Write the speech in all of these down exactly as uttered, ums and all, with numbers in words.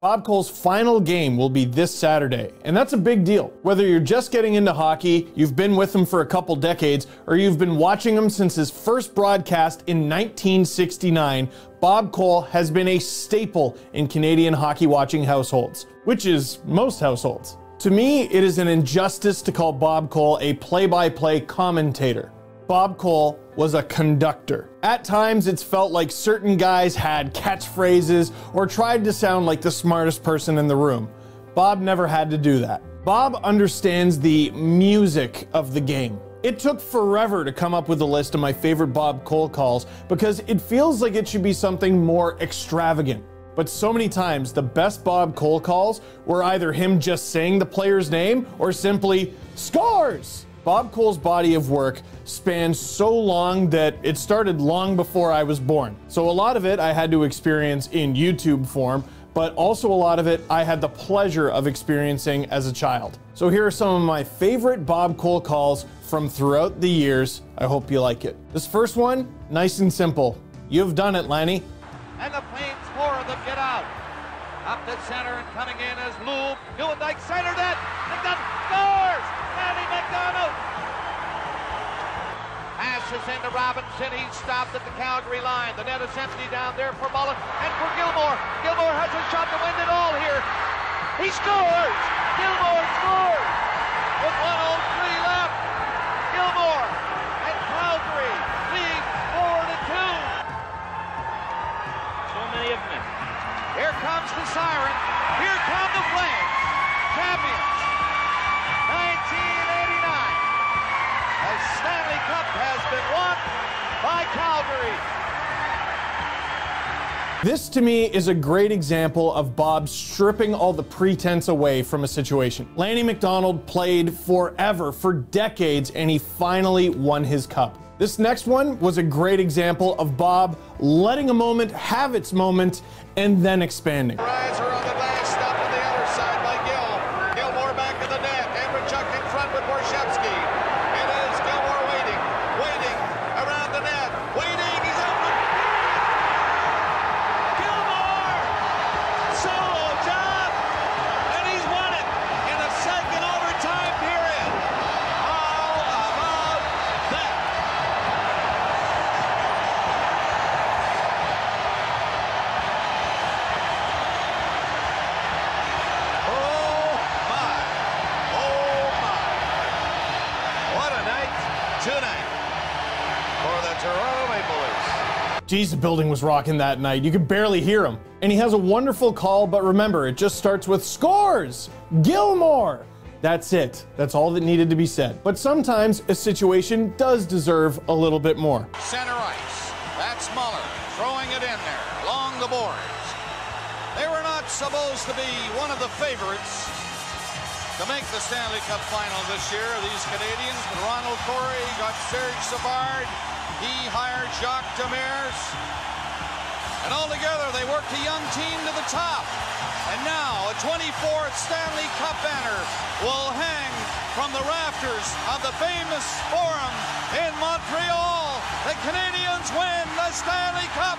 Bob Cole's final game will be this Saturday, and that's a big deal. Whether you're just getting into hockey, you've been with him for a couple decades, or you've been watching him since his first broadcast in nineteen sixty-nine, Bob Cole has been a staple in Canadian hockey watching households, which is most households. To me, it is an injustice to call Bob Cole a play-by-play commentator. Bob Cole was a conductor. At times, it's felt like certain guys had catchphrases or tried to sound like the smartest person in the room. Bob never had to do that. Bob understands the music of the game. It took forever to come up with a list of my favorite Bob Cole calls because it feels like it should be something more extravagant. But so many times, the best Bob Cole calls were either him just saying the player's name or simply, "Scores!" Bob Cole's body of work spans so long that it started long before I was born. So a lot of it I had to experience in YouTube form, but also a lot of it I had the pleasure of experiencing as a child. So here are some of my favorite Bob Cole calls from throughout the years. I hope you like it. This first one, nice and simple. You've done it, Lanny. And the Flames, four of them get out. Up the center and coming in is Lou. Newendike centered it. McDonald scores! Lanny McDonald! Passes into Robinson. He's stopped at the Calgary line. The net is empty down there for Mullen and for Gilmore. Gilmore has a shot to win it all here. He scores! Gilmore scores! With one oh three left. Gilmore and Calgary lead four to two. So many of them. Here comes the siren. Here come the Flames. Champions. nineteen eighty-nine. A Stanley Cup has been won by Calgary. This to me is a great example of Bob stripping all the pretense away from a situation. Lanny McDonald played forever, for decades, and he finally won his cup. This next one was a great example of Bob letting a moment have its moment and then expanding. Riser on the glass, stop on the other side by Gill. Gilmore back in the net. Andrechuk in front with Borshevsky. It is Gilmore waiting, waiting around the net, waiting. He's open. Gilmore! Solo job! And he's won it in the second overtime period. How about that? Oh my! Oh my! What a night tonight for the Toronto Maple Leafs. Geez, the building was rocking that night. You could barely hear him. And he has a wonderful call, but remember, it just starts with scores! Gilmore! That's it. That's all that needed to be said. But sometimes a situation does deserve a little bit more. Center ice. That's Muller throwing it in there along the boards. They were not supposed to be one of the favorites to make the Stanley Cup final this year, these Canadians. But Ronald Corey got Serge Savard. He hired Jacques Demers. And altogether, they worked a young team to the top. And now, a twenty-fourth Stanley Cup banner will hang from the rafters of the famous Forum in Montreal. The Canadians win the Stanley Cup.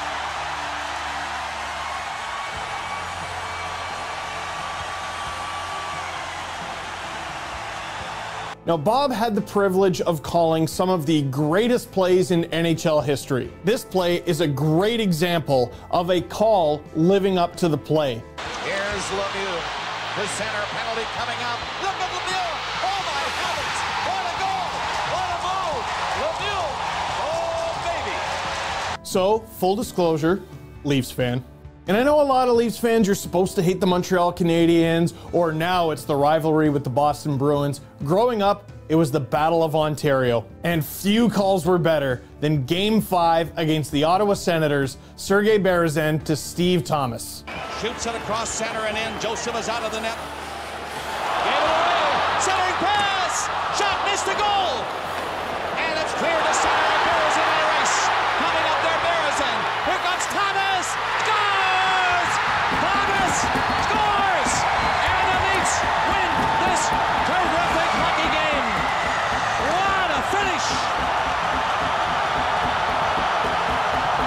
Now, Bob had the privilege of calling some of the greatest plays in N H L history. This play is a great example of a call living up to the play. Here's Lemieux. The center penalty coming up. Look at Lemieux. Oh my heavens. What a goal. What a move. Lemieux. Oh baby. So, full disclosure, Leafs fan. And I know a lot of Leafs fans, you're supposed to hate the Montreal Canadiens, or now it's the rivalry with the Boston Bruins. Growing up, it was the Battle of Ontario. And few calls were better than Game five against the Ottawa Senators, Sergei Berezin to Steve Thomas. Shoots it across center and in. Joseph is out of the net. Gave it away. Centering pass. Shot missed the goal. And it's clear to center. Berezin in the race. Coming up there, Berezin. Here comes Thomas. Scores! Thomas scores! And the Leafs win this terrific hockey game. What a finish!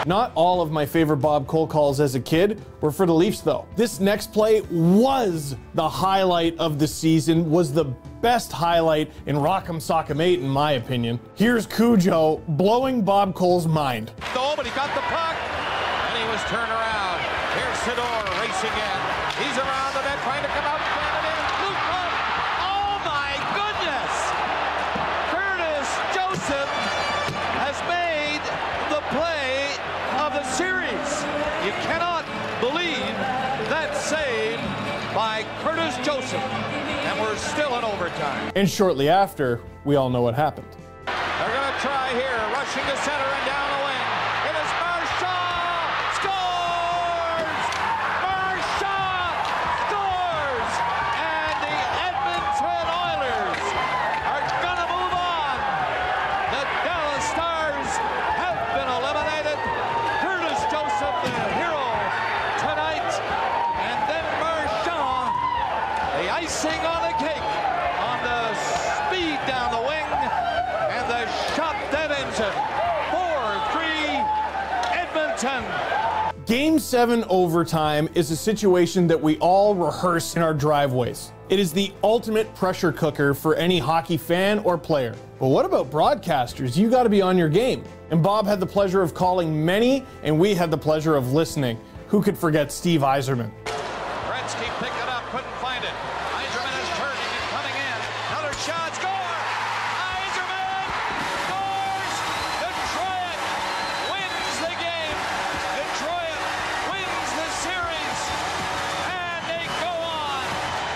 Not all of my favorite Bob Cole calls as a kid were for the Leafs though. This next play was the highlight of the season, was the best highlight in Rock'em Sock'em eight in my opinion. Here's Cujo blowing Bob Cole's mind. No, but he got the puck, and he was turned around. Here's Sador racing in. He's around the net trying to come out and jam it in. Blue puck. Oh my goodness! Curtis Joseph has made the play of the series. You cannot believe that save by Curtis Joseph. And we're still in overtime. And shortly after, we all know what happened. They're going to try here, rushing to center and down the wing. It is Marchand! Scores! Marchand scores! And the Edmonton Oilers are going to move on. The Dallas Stars have been eliminated. Curtis Joseph, the hero tonight. And then Marchand, the icing on the cake on the speed down the wing. And the shot that ends it. four three Edmonton. Game seven overtime is a situation that we all rehearse in our driveways. It is the ultimate pressure cooker for any hockey fan or player. But what about broadcasters? You got to be on your game. And Bob had the pleasure of calling many, and we had the pleasure of listening. Who could forget Steve Yzerman? Gretzky picked it up, couldn't find it. Yzerman is turning and coming in. Another shot, score! Yzerman scores! Detroit wins the game. Detroit wins the series. And they go on.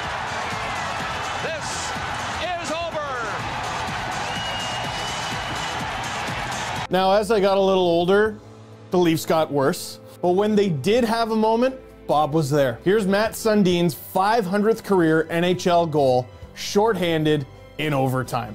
This is over. Now, as I got a little older, the Leafs got worse. But when they did have a moment, Bob was there. Here's Matt Sundin's five hundredth career N H L goal, shorthanded in overtime.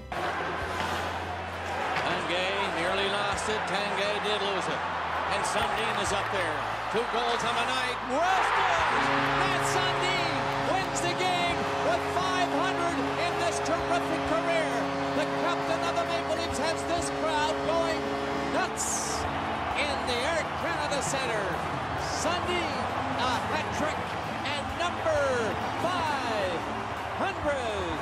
Tanguay nearly lost it. Tanguay did lose it. And Sundin is up there. Two goals on the night. Well scores! Matt Sundin wins the game with five hundred in this terrific career. The captain of the Maple Leafs has this crowd going nuts in the Air Canada Center. Sundin, a hat trick, and number five hundred.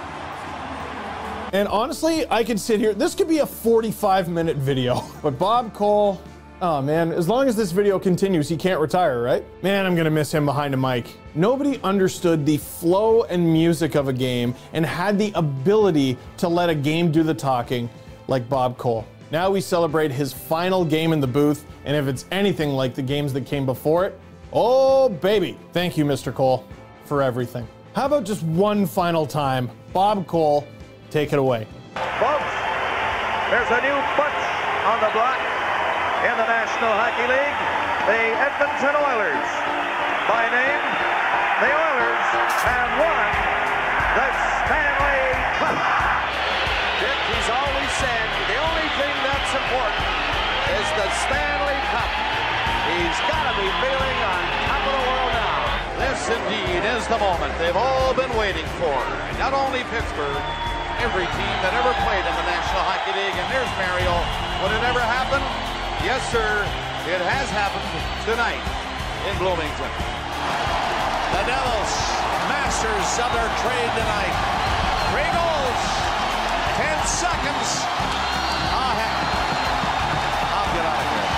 And honestly, I could sit here, this could be a forty-five minute video. But Bob Cole, oh man, as long as this video continues, he can't retire, right? Man, I'm gonna miss him behind a mic. Nobody understood the flow and music of a game and had the ability to let a game do the talking like Bob Cole. Now we celebrate his final game in the booth, and if it's anything like the games that came before it, oh baby. Thank you, Mister Cole, for everything. How about just one final time? Bob Cole, take it away. Folks, there's a new bunch on the block in the National Hockey League, the Edmonton Oilers. By name, the Oilers have won the Stanley Cup. Dick, he's always said the only thing that's important is the Stanley Cup. He's got to be feeling on top of the world now. This indeed is the moment they've all been waiting for. Not only Pittsburgh, every team that ever played in the National Hockey League. And there's Mario. Would it ever happen? Yes, sir. It has happened tonight in Bloomington. The Devils, masters of their trade tonight. Three goals. Ten seconds. Ah, heck. I'll get out of here.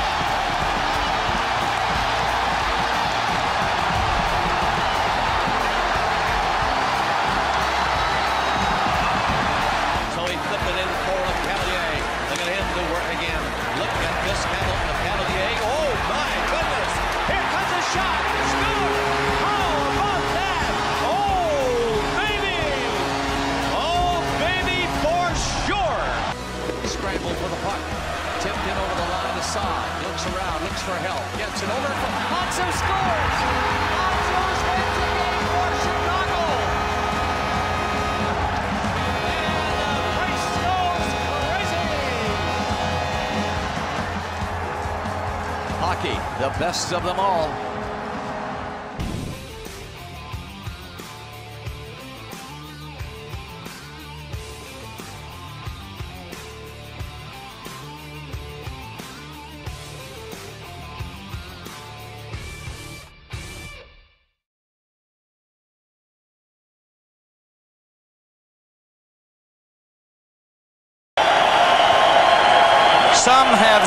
So he flipped it in for Lecavalier. Look at him do work again. Look at this handle of Lecavalier. Oh my goodness! Here comes a shot. Score! How about that? Oh baby! Oh baby for sure! Scrambled for the puck. Tipped in over the line to Saad. Looks around, looks for help. Gets it over from Hanso scores! Hanso wins the game for Chicago! And the place goes crazy! Hockey, the best of them all.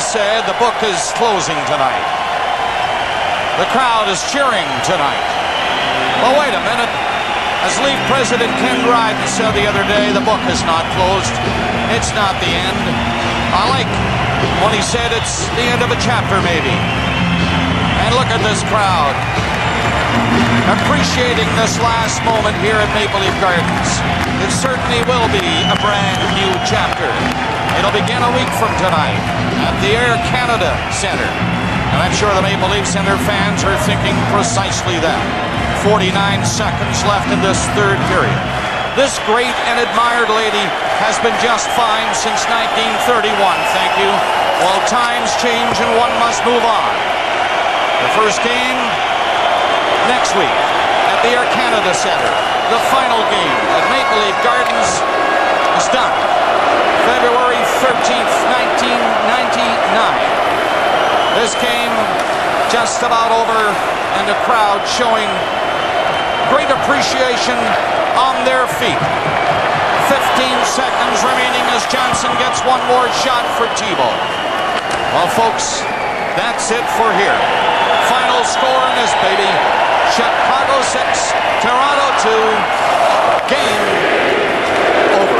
said the book is closing tonight. The crowd is cheering tonight. Well, wait a minute. As Leaf President Ken Dryden said the other day, the book is not closed. It's not the end. I like when he said it's the end of a chapter, maybe. And look at this crowd, appreciating this last moment here at Maple Leaf Gardens. It certainly will be a brand new chapter. It'll begin a week from tonight at the Air Canada Centre. And I'm sure the Maple Leaf Centre fans are thinking precisely that. forty-nine seconds left in this third period. This great and admired lady has been just fine since nineteen thirty-one, thank you. Well, times change and one must move on. The first game next week at the Air Canada Centre. The final game at Maple Leaf Gardens is done. February thirteenth, nineteen ninety-nine. This game just about over, and the crowd showing great appreciation on their feet. fifteen seconds remaining as Johnson gets one more shot for Thibault. Well, folks, that's it for here. Final score in this baby. Chicago six, Toronto two. Game over.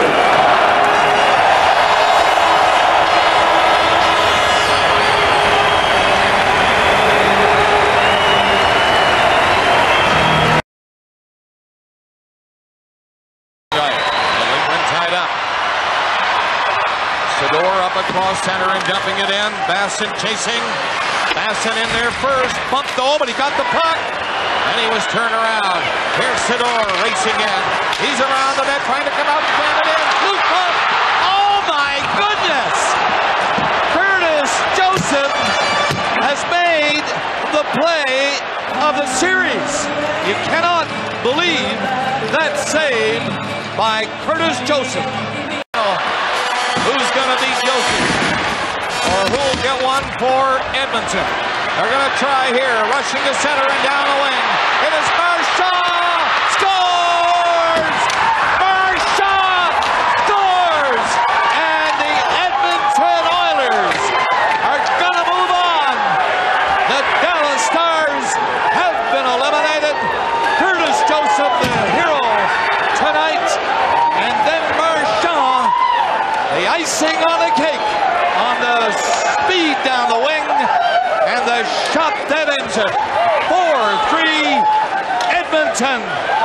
Across center and dumping it in. Basson chasing. Basson in there first. Bumped though, but he got the puck. And he was turned around. Here's Sador racing in. He's around the net trying to come out and jam it in. Loose puck. Oh my goodness! Curtis Joseph has made the play of the series. You cannot believe that save by Curtis Joseph. Who's going to beat Josi? Or who'll get one for Edmonton? They're going to try here. Rushing to center and down the wing. It is Marchand! Scores! Marchand scores! And the Edmonton Oilers are going to move on. The Dallas Stars have been eliminated. Curtis Joseph, the hero tonight. And then Marchand, the icing on the cake on the speed down the wing, and the shot that ends it. four three Edmonton.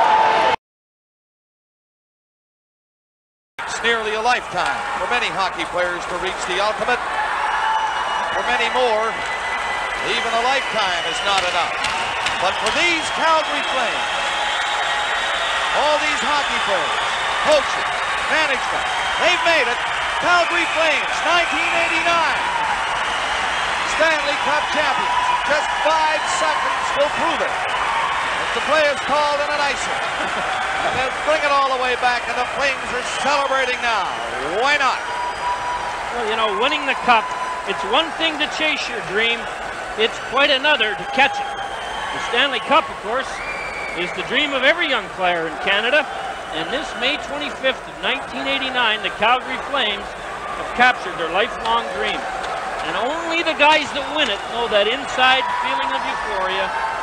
It's nearly a lifetime for many hockey players to reach the ultimate. For many more, even a lifetime is not enough. But for these Calgary Flames, all these hockey players, coaches, management, they've made it. Calgary Flames, nineteen eighty-nine. Stanley Cup champions. Just five seconds will prove it. If the play is called and an icing. And they'll bring it all the way back, and the Flames are celebrating now. Why not? Well, you know, winning the Cup, it's one thing to chase your dream. It's quite another to catch it. The Stanley Cup, of course, is the dream of every young player in Canada. And this May twenty-fifth of nineteen eighty-nine, the Calgary Flames have captured their lifelong dream. And only the guys that win it know that inside feeling of euphoria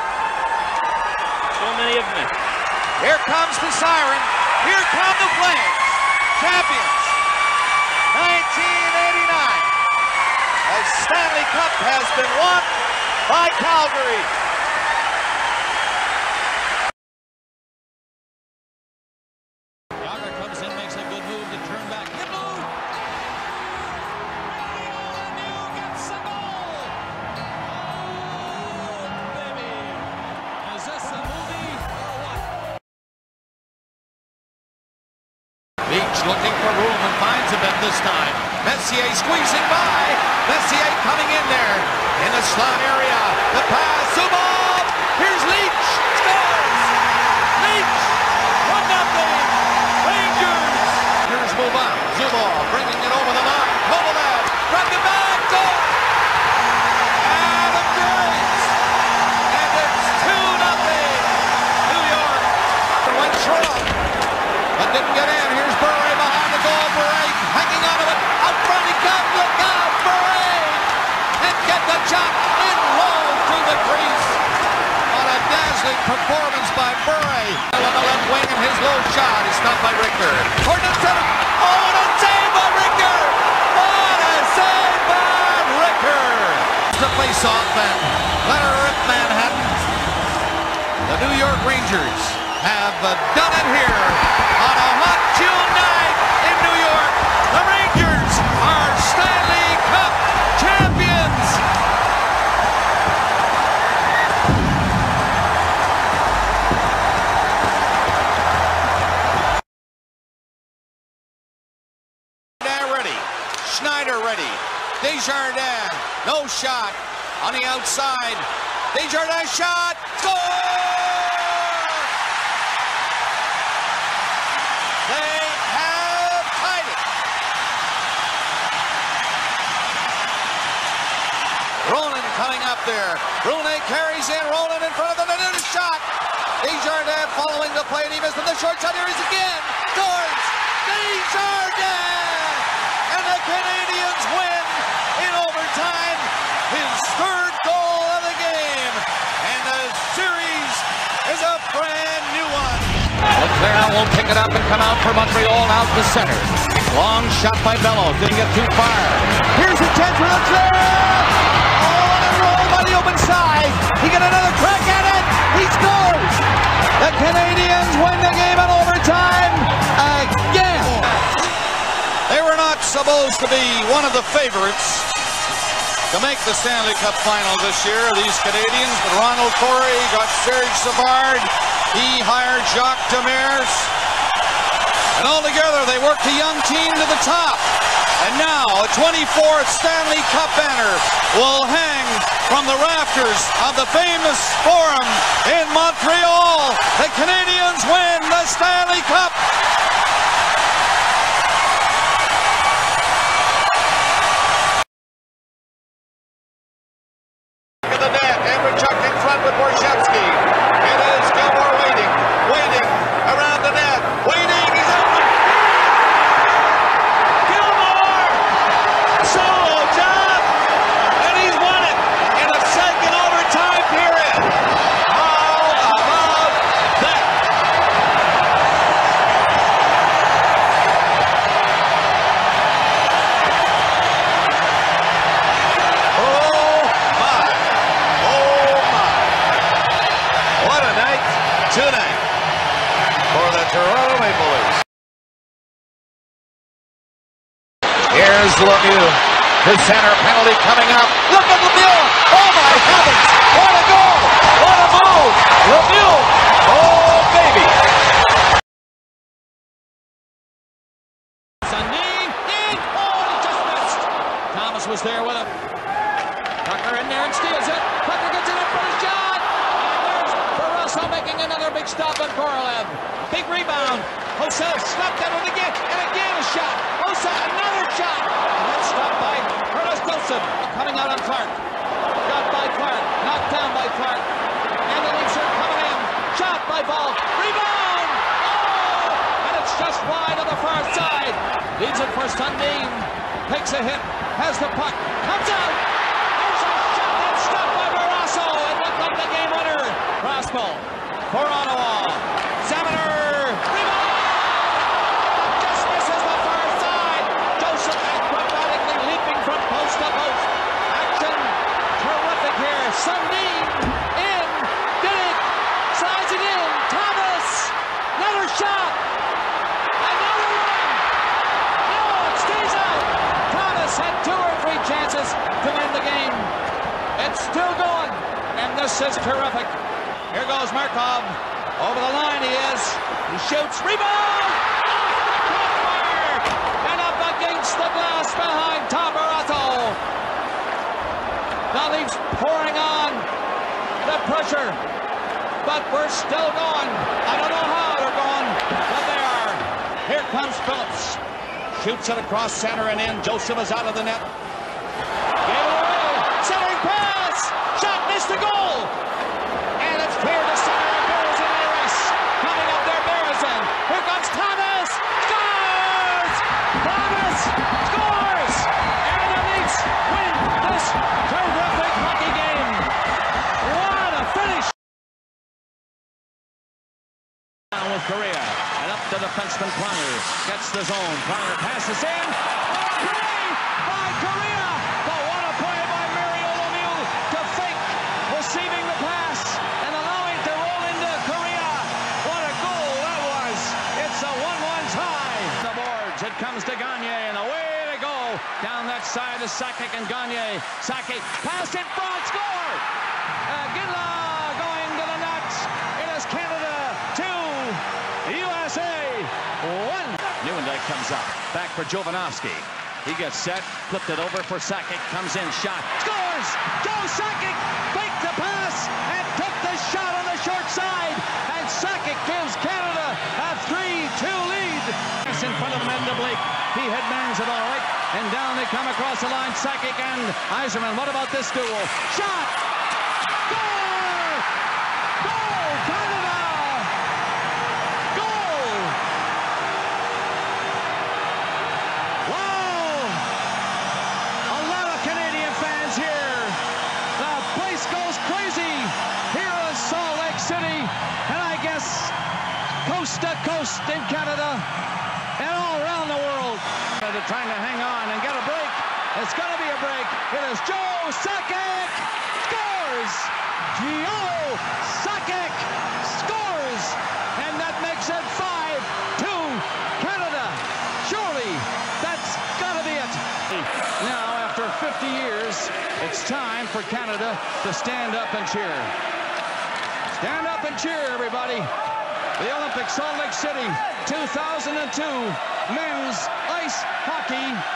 so many have missed. Here comes the siren. Here come the Flames. Champions. nineteen eighty-nine. A Stanley Cup has been won by Calgary. Leach looking for room and finds a bit this time. Messier squeezing by. Messier coming in there in the slot area. The pass. Zubov. Here's Leach. Scores. Leach. one nothing. Rangers. Here's Mouban. Zubov bringing it over the line. Kovalev. From the back. Goal. Adam Graves. And it's two nothing. New York. Went short. But didn't get in. Here's Bure behind the goal. Bure hanging on to it. Out front he comes. Look out. Bure. shot in low to the crease. What a dazzling performance by Murray. On the left wing and his low shot is stopped by Richter. Horton center. Oh, what a save by Richter! What a save by Richter! The face-off and let her rip Manhattan. The New York Rangers have uh, done it here on a hot June night in New York. The Rangers are Stanley Cup champions. Ready, Schneider ready, Desjardins, no shot on the outside. Desjardins shot, score! They have tied it. Ronan coming up there. Brune carries in. Ronan in front of the net. And a shot. Desjardins following the play. And he missed it. The short shot. Here he is again. Scores. Desjardins. And the Canadians win in overtime. His third goal of the game. And the series is a brand new one. Leclerc will pick it up and come out for Montreal out to center. Long shot by Bellows. Didn't get too far. Here's a chance for Leclerc. Oh, and a roll by the open side. He got another crack at it. He scores. The Canadians win the game in overtime again. They were not supposed to be one of the favorites to make the Stanley Cup final this year, these Canadians, but Ronald Corey got Serge Savard. He hired Jacques Demers. And altogether, they worked a young team to the top. And now, a twenty-fourth Stanley Cup banner will hang from the rafters of the famous Forum in Montreal. The Canadians win the Stanley Cup. Look at the net. Andreychuk in front with Borshevsky. It is Gilmore waiting, waiting around the net, waiting. He's out. Gilmore! Solo job! And he's won it in a second overtime period. How about that? Oh my! Oh my! What a night tonight for the Toronto Maple Leafs. Here's Lemieux. His center penalty coming up. Look at Lemieux! Oh my heavens! What a goal! What a move! Lemieux! Oh baby! Sundin in! Oh, he just missed! Thomas was there with him. Tucker in there and steals it. Tucker gets it in for a shot! And there's Barrasso making another big stop on Korolev. Big rebound. Hossa slapped at it again, and again a shot. Hossa, another shot. And that's stopped by Curtis Wilson. Coming out on Clark. Got by Clark. Knocked down by Clark. And the Leafs are coming in. Shot by Ball. Rebound! Oh! And it's just wide on the far side. Leads it for Sundin. Takes a hit. Has the puck. Comes out. There's a shot that's stopped by Barrasso. It looked like the game winner. Raspel for Ottawa. Zaminer. Rebound! Just misses the far side. Joseph acrobatically leaping from post to post. Action terrific here. Sundin in. Did it. Slides it in. Thomas. Another shot. Another one. No, it stays out. Thomas had two or three chances to win the game. It's still going. And this is terrific. Here goes Markov. Over the line he is. He shoots. Rebound! Crossbar! And up against the glass behind Tom Barrasso. The Leafs pouring on the pressure. But we're still going. I don't know how they're going, but they are. Here comes Phillips. Shoots it across center and in. Joseph is out of the net. Gave it away. Centering pass. Shot missed the goal. And it's clear to center. Beresin in the race. Coming up there, Beresin. Here comes Thomas. Scores! Thomas scores! And the Leafs win this terrific South Korea. And up to defenseman Kronner. Gets the zone. Kronner passes in. Oh, play by Korea! But what a play by Mario Lemieux to fake receiving the pass and allowing to roll into Korea. What a goal that was. It's a one one tie. The boards. It comes to Gagne and away they go. Down that side is Sakic and Gagne. Sakic pass in front. Score! Uh, Ginla going to the net. It is Canada two, U S A one. Nieuwendyk comes up. Back for Jovanovski. He gets set. Flipped it over for Sakic. Comes in. Shot. Scores! Joe Sakic faked the pass and took the shot on the short side. And Sakic gives Canada a three two lead. It's in front of Menda Blake. He headbangs it all right. And down they come across the line. Sakic and Yzerman. What about this duel? Shot! Goal! Goal! Canada! Goal! Wow! A lot of Canadian fans here. The place goes crazy here in Salt Lake City. And I guess coast to coast in Canada and all around the world. They're trying to hang on and get a break. It's going to be a break. It is Joe Sakic scores. Joe Sakic scores. And that makes it five two Canada. Surely that's got to be it. Now, after fifty years, it's time for Canada to stand up and cheer. Stand up and cheer, everybody. The Olympics, Salt Lake City, two thousand two men's ice hockey